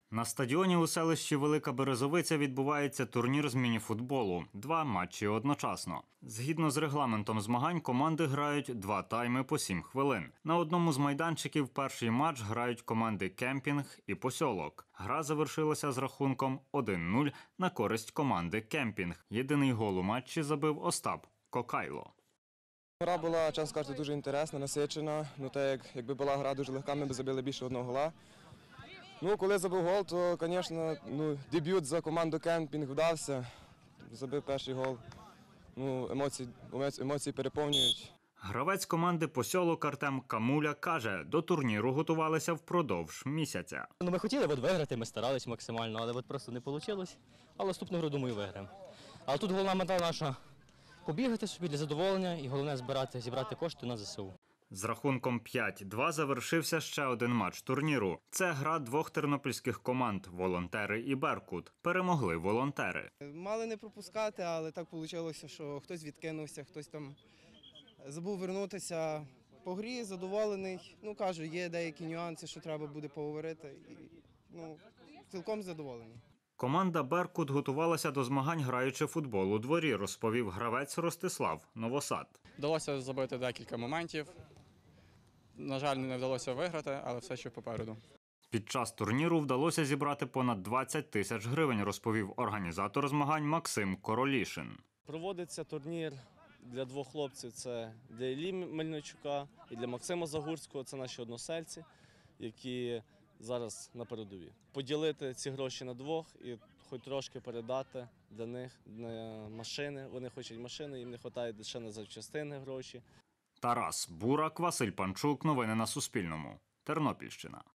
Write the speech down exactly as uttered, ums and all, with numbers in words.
На стадіоні у селищі Велика Березовиця відбувається турнір з мініфутболу. Два матчі одночасно. Згідно з регламентом змагань, команди грають два тайми по сім хвилин. На одному з майданчиків перший матч грають команди «Кемпінг» і «Посьолок». Гра завершилася з рахунком один нуль на користь команди «Кемпінг». Єдиний гол у матчі забив Остап Кокайло. Гра була, чесно кажучи, дуже інтересна, насичена. Ну, так як, якби була гра дуже легка, ми б забили більше одного гола. Ну, коли забив гол, то, звісно, ну, дебют за команду «Кемпінг» вдався. Забив перший гол. Ну, емоції, емоції переповнюють. Гравець команди «Посьолок» Артем Камуля каже, до турніру готувалися впродовж місяця. Ну, ми хотіли от виграти, ми старались максимально, але от просто не вийшло. Але наступну гру, думаю, виграємо. Але тут головна мета наша – побігати собі для задоволення і головне – збирати, зібрати кошти на ЗСУ. З рахунком п'ять два завершився ще один матч турніру. Це гра двох тернопільських команд – «Волонтери» і «Беркут». Перемогли волонтери. Мали не пропускати, але так вийшло, що хтось відкинувся, хтось там забув вернутися. По грі задоволений. Ну, кажу, є деякі нюанси, що треба буде поговорити. І, ну, цілком задоволений. Команда «Беркут» готувалася до змагань, граючи футбол у дворі, розповів гравець Ростислав Новосад. Вдалося забити декілька моментів. На жаль, не вдалося виграти, але все ще попереду. Під час турніру вдалося зібрати понад двадцять тисяч гривень, розповів організатор змагань Максим Королішин. Проводиться турнір для двох хлопців. Це для Іллі Мельничука і для Максима Загурського. Це наші односельці, які зараз на передовій. Поділити ці гроші на двох і хоч трошки передати для них на машини. Вони хочуть машини, їм не вистачає ще на запчастини гроші. Тарас Бурак, Василь Панчук. Новини на Суспільному. Тернопільщина.